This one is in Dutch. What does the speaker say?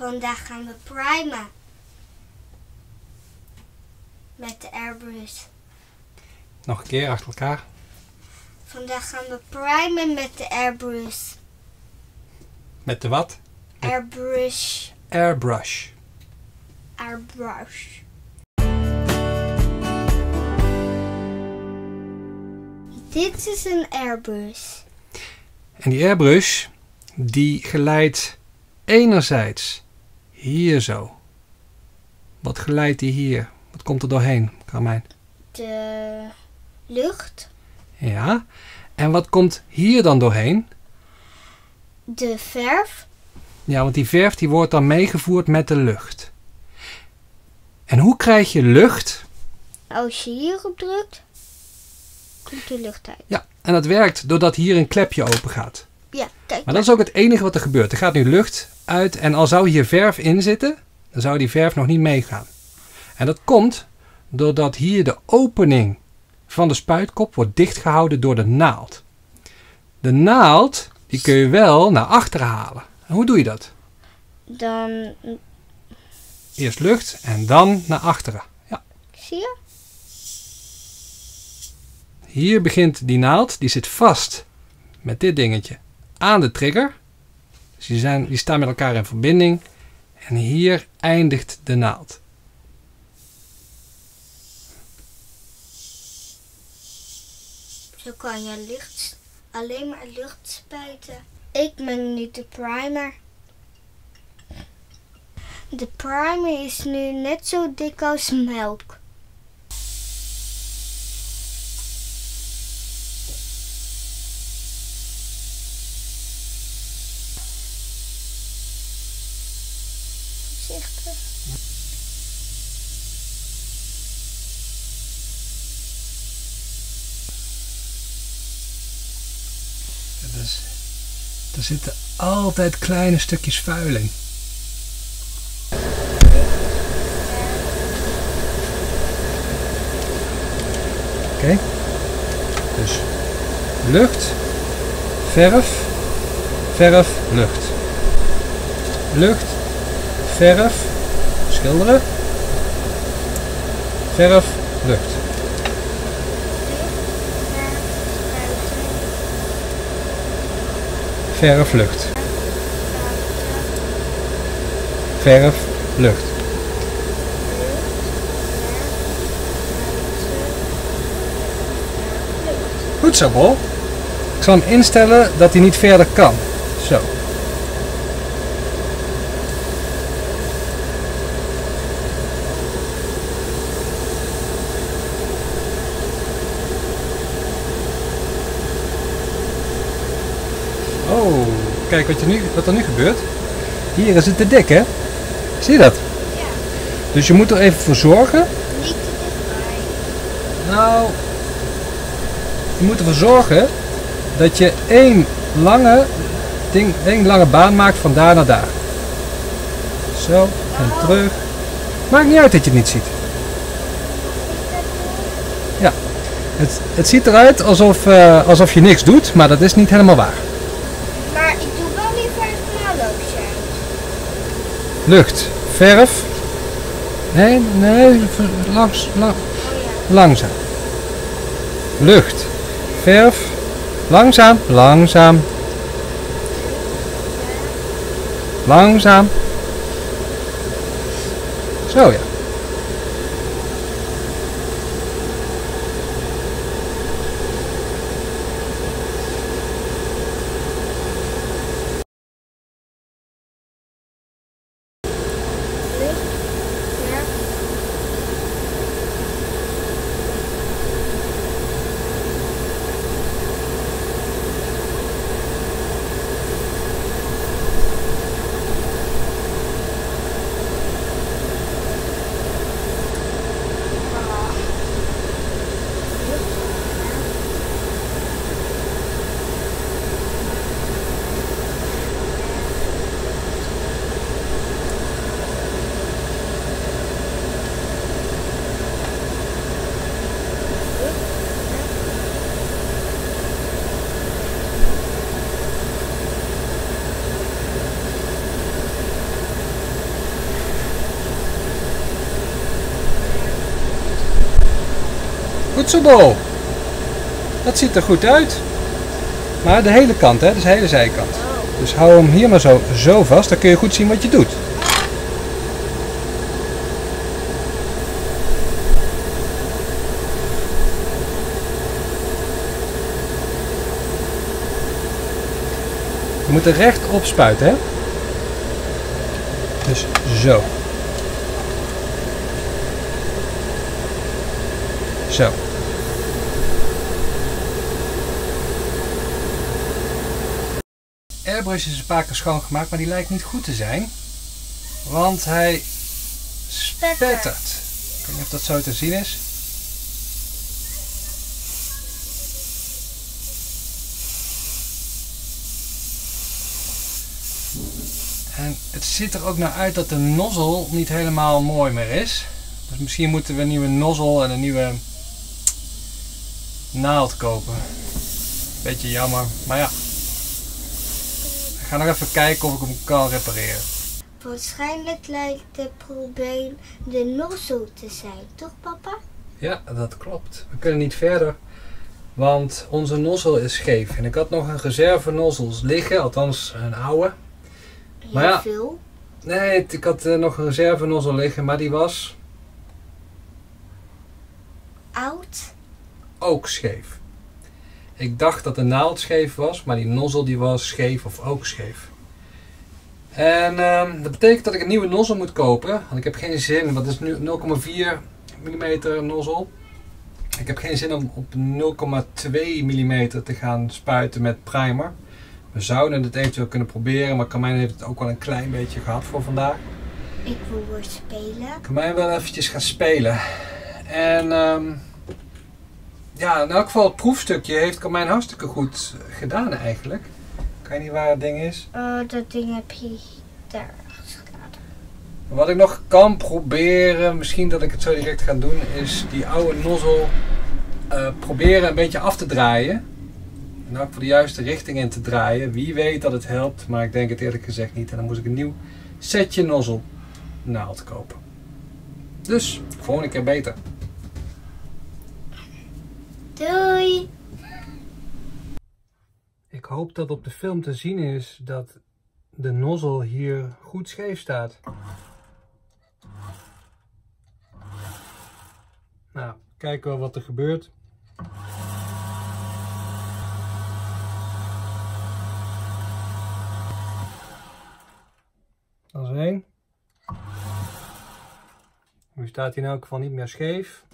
Vandaag gaan we primen. Met de airbrush. Nog een keer achter elkaar. Vandaag gaan we primen met de airbrush. Met de wat? Airbrush. Airbrush. Airbrush. Dit is een airbrush. En die airbrush, die glijdt enerzijds hier zo. Wat glijdt die hier? Wat komt er doorheen, Carmijn? De lucht. Ja. En wat komt hier dan doorheen? De verf. Ja, want die verf die wordt dan meegevoerd met de lucht. En hoe krijg je lucht? Als je hierop drukt, komt de lucht uit. Ja, en dat werkt doordat hier een klepje open gaat. Ja, kijk Maar dat is ook het enige wat er gebeurt. Er gaat nu lucht uit en al zou hier verf in zitten, dan zou die verf nog niet meegaan. En dat komt doordat hier de opening van de spuitkop wordt dichtgehouden door de naald. De naald, die kun je wel naar achteren halen. En hoe doe je dat? Dan, Eerst lucht en dan naar achteren. Ja. zie je? Hier begint die naald, die zit vast met dit dingetje aan de trigger. Dus die staan met elkaar in verbinding. En hier eindigt de naald. Zo kan je alleen maar lucht spuiten. Ik meng nu de primer. De primer is nu net zo dik als melk. Voorzichtig. Dus, er zitten altijd kleine stukjes vuil in. Oké. Dus lucht, verf, verf, lucht. Lucht, verf, schilderen, verf, lucht. Verf, lucht. Verf, lucht. Goed zo, Bol. Ik zal hem instellen dat hij niet verder kan. Zo. Oh, kijk wat er nu gebeurt. Hier is het te dik, hè? Zie je dat? Ja. Dus je moet er even voor zorgen. Niet te dichtbij. Nou, je moet ervoor zorgen dat je één lange baan maakt van daar naar daar. Zo, en terug. Maakt niet uit dat je het niet ziet. Ja, het ziet eruit alsof je niks doet, maar dat is niet helemaal waar. Maar ik doe wel liever het naloopje. Lucht, verf. Nee, langzaam. Lucht, verf, langzaam, langzaam. Langzaam. Zo ja. Goed zo, Bol. Dat ziet er goed uit. Maar de hele kant, hè? Dus de hele zijkant. Dus hou hem hier maar zo vast. Dan kun je goed zien wat je doet. Je moet er recht op spuiten, hè? Dus zo. Zo. Airbrush is een paar keer schoongemaakt, maar die lijkt niet goed te zijn. Want hij spettert. Ik weet niet of dat zo te zien is. En het ziet er ook naar uit dat de nozzel niet helemaal mooi meer is. Dus misschien moeten we een nieuwe nozzel en een nieuwe naald kopen. Beetje jammer, maar ja. Ik ga nog even kijken of ik hem kan repareren. Waarschijnlijk lijkt het probleem de nozzel te zijn, toch papa? Ja, dat klopt. We kunnen niet verder, want onze nozzel is scheef. En ik had nog een reserve nozzels liggen, althans een oude. Maar ja, veel? Nee, ik had nog een reserve nozzel liggen, maar die was oud? Ook scheef. Ik dacht dat de naald scheef was, maar die nozzel die was scheef of ook scheef. En dat betekent dat ik een nieuwe nozzel moet kopen. Want ik heb geen zin, wat is nu 0,4 mm nozzel. Ik heb geen zin om op 0,2 mm te gaan spuiten met primer. We zouden het eventueel kunnen proberen, maar Carmijn heeft het ook wel een klein beetje gehad voor vandaag. Ik wil weer spelen. Carmijn wil eventjes gaan spelen. En ja, in elk geval het proefstukje heeft Carmijn hartstikke goed gedaan eigenlijk. Ik weet niet waar het ding is. Dat ding heb je daar gedaan. Wat ik nog kan proberen, misschien dat ik het zo direct ga doen, is die oude nozzel proberen een beetje af te draaien. En ook voor de juiste richting in te draaien. Wie weet dat het helpt, maar ik denk het eerlijk gezegd niet. En dan moest ik een nieuw setje nozzel naald kopen. Dus, volgende keer beter. Doei! Ik hoop dat op de film te zien is dat de nozzel hier goed scheef staat. Nou, kijken we wat er gebeurt. Dat is één. Nu staat hij in elk geval niet meer scheef.